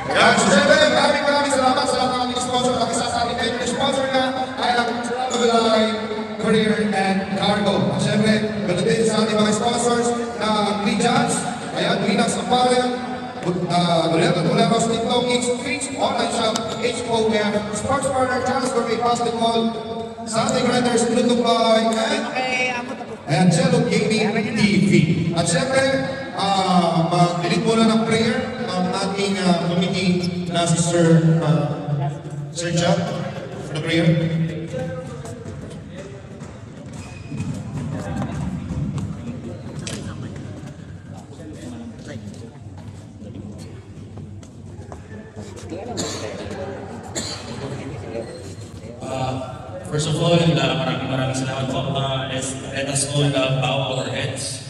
Yan, so syempre, maraming salamat sa lahat ng aming sponsor. Nakisa sa ating favorite sponsor na ay ang Travel Line, Courier and Cargo. At syempre, ganoon din sa ating mga sponsors na Regions, ayan, Winners Apparel, Buleros, TikTok, Kids, Online Shop, HOF, Sports Partner, Channels Gourmet Basketball, Sunday Grinders, Bluetooth Boy, and Cello Gaming TV. At syempre, mag-delete muna ng prayer ang ating committee na si Sir Jack for the prayer. First of all, maraming salamat po. Let us all bow our heads.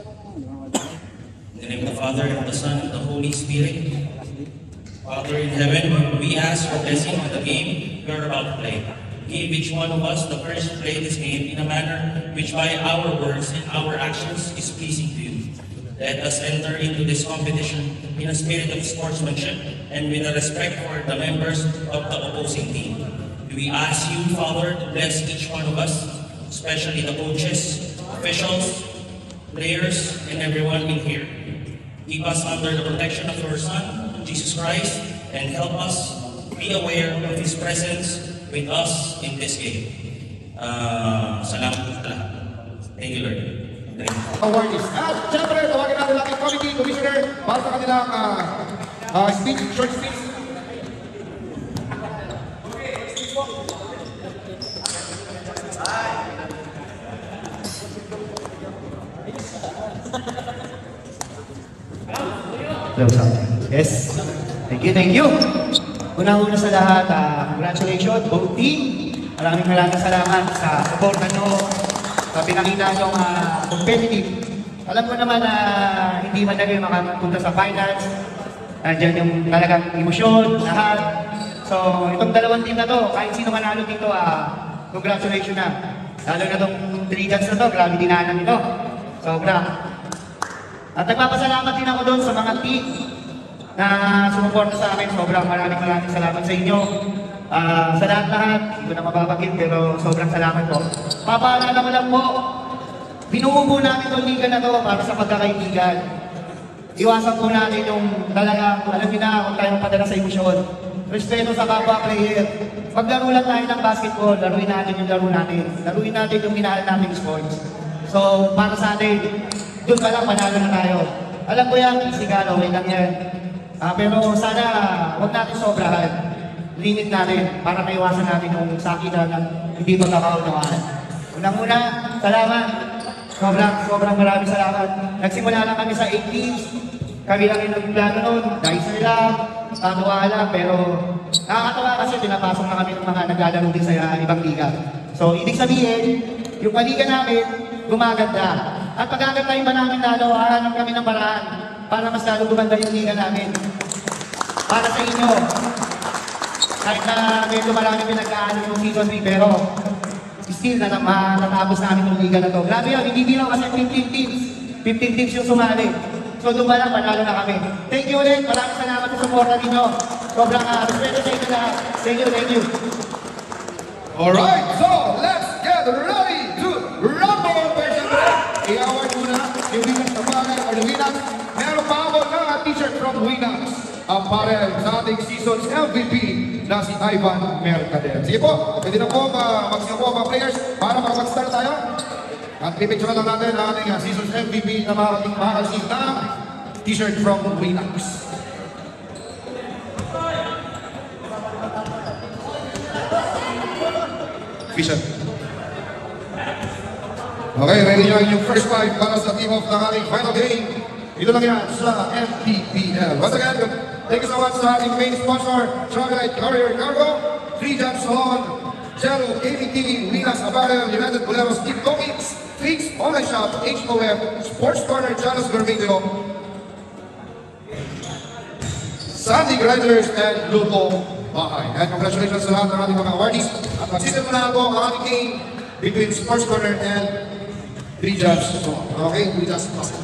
In the name of the Father, and of the Son, and of the Holy Spirit. Father in heaven, we ask for blessing on the game we are about to play. Give each one of us the courage to play this game in a manner which by our words and our actions is pleasing to you. Let us enter into this competition in a spirit of sportsmanship and with a respect for the members of the opposing team. We ask you, Father, to bless each one of us, especially the coaches, officials, players, and everyone in here. Keep us under the protection of your Son, Jesus Christ, and help us be aware of His presence with us in this game. Salamat po lahat. Thank you, Lord. Awardees. At syempre, tawagin natin ating committee, commissioner, para sa kanilang speech, short speech. Yes. Thank you. Una-una sa lahat, congratulations, both team. Maraming salamat sa suporta nyo, sa pinakita nyong competitive. Alam ko naman na hindi madali makapunta sa finals. Nandiyan yung talagang emosyon, lahat. So, itong dalawang team na to, kahit sino manalo dito, congratulations na. Lalo na itong 3 judges na to, grabe dinanan nito. Sobra. At nagpapasalamat din ako doon sa mga team na sumuporta sa akin. Sobrang maraming salamat sa inyo. Sa lahat-lahat, hindi ko na mababagin pero sobrang salamat po. Papaalala ko lang po, binuo po namin itong liga na to para sa pagkakaibigan. Iwasan po natin yung talaga, alam niyo na kung tayo mapadala sa emosyon. Respeto sa kapwa player. Paglaro lang tayo ng basketball, laruin natin yung laro natin. Laruin natin yung minahal natin sports. So, para sa atin, doon pa lang panalo na tayo. Alam ko yan, physical, okay lang yan. Pero sana, huwag natin sobrahan. Limit natin para maiwasan natin yung sakitan na hindi magkakaunawaan. Unang-una, salamat. Sobrang maraming salamat. Nagsimula lang kami sa 18s. Kami lang yung nagplano nun. Dicer lang, tatuwa lang. Pero nakakatawa kasi pinapasok na kami ng mga naglalaro din sa ibang liga. So, ibig sabihin, yung paliga namin, gumaganda. At pagkagandahin pa namin lalo, hahanap kami ng paraan para mas lalo gumanda yung liga namin. Para sa inyo, kahit na medyo marami pinag-aanong yung season 3, pero still natapos namin yung liga na to. Grabe yun, hindi bilang kasi 15 teams. 15 teams yung sumali. So doon pa lang, panalo na kami. Thank you ulit, maraming salamat sa suporta ninyo. Sobrang respeto sa inyo lahat. Thank you. Alright, so let's get ready to rumble! I-award muna yung Winners Apparel or the Winners. Meron pa ako na t-shirt from Winners Apparel sa ating season's MVP na si Ivan Mercader. Sige po, pwede na po mag-siya po mga players para mag-start tayo. At pipicture lang natin ang ating season's MVP na makakasin na t-shirt from Winners. Fisher. Okay, ready nyo yung first five para sa team of the ating final game. Ito lang yan sa FPPL. Once again, thank you so much sa ating main sponsor, Travel Line, Courier, Cargo, 3 Jobs Salon, Cello, Gaming TV, Winners Apparel, United Buleros, TikTok, Kids, Online Shop, HOF, Sports Partner, Channels Gourmet, Sunday Grinders, and Bluetooth Boy. And congratulations sa lahat ng ating mga awardees. At magsisimula na po ang ating game between Sports Corner and 3 Jobs. Okay, 3 Jobs.